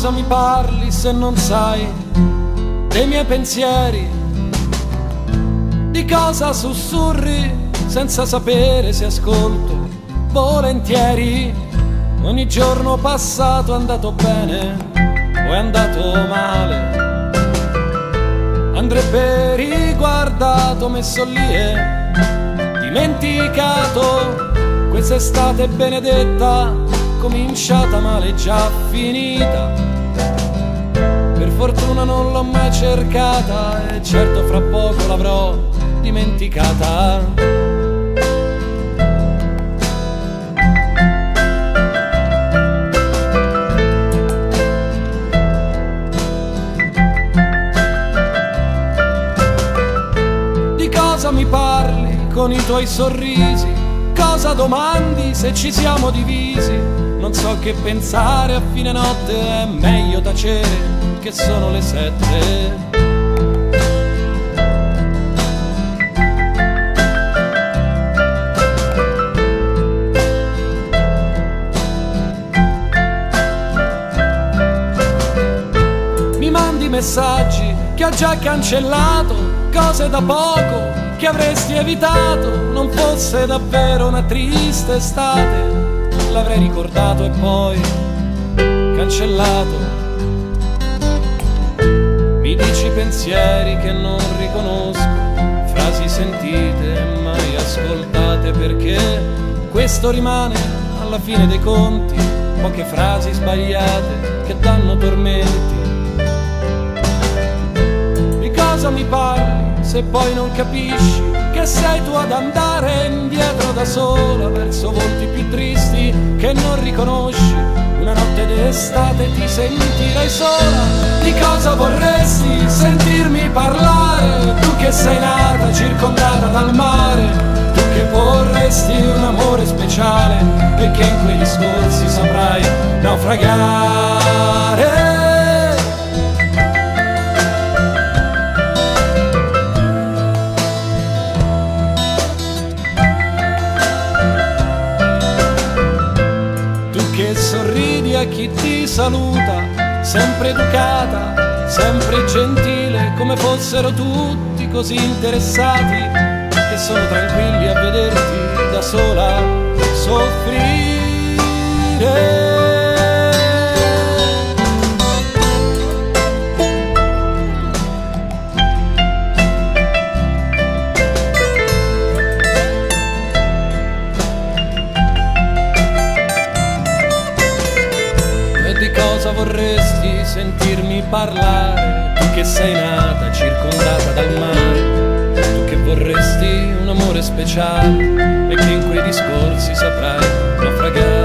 cosa mi parli se non sai dei miei pensieri? Di cosa sussurri senza sapere se ascolto volentieri? Ogni giorno passato è andato bene o è andato male? Andrebbe riguardato, messo lì e dimenticato. Quest'estate benedetta, cominciata male, già finita. Per fortuna non l'ho mai cercata e certo fra poco l'avrò dimenticata. Cosa mi parli con i tuoi sorrisi? Cosa domandi se ci siamo divisi? Non so che pensare a fine notte, è meglio tacere che sono le 7. Mi mandi messaggi che ho già cancellato, cose da poco che avresti evitato. Non fosse davvero una triste estate, l'avrei ricordato e poi cancellato. Mi dici pensieri che non riconosco, frasi sentite mai ascoltate, perché questo rimane alla fine dei conti, poche frasi sbagliate che danno tormenti. Di cosa mi parli se poi non capisci che sei tu ad andare indietro da sola verso volti più tristi che non riconosci? Una notte d'estate ti sentirai sola. Di cosa vorresti sentirmi parlare? Tu che sei nata circondata dal mare, tu che vorresti un amore speciale e che in quei discorsi saprai naufragare. Sorridi a chi ti saluta, sempre educata, sempre gentile, come fossero tutti così interessati, che sono tranquilli a vederti da sola soffrire. Di cosa vorresti sentirmi parlare? Tu che sei nata circondata dal mare, tu che vorresti un amore speciale e che in quei discorsi saprai naufragare.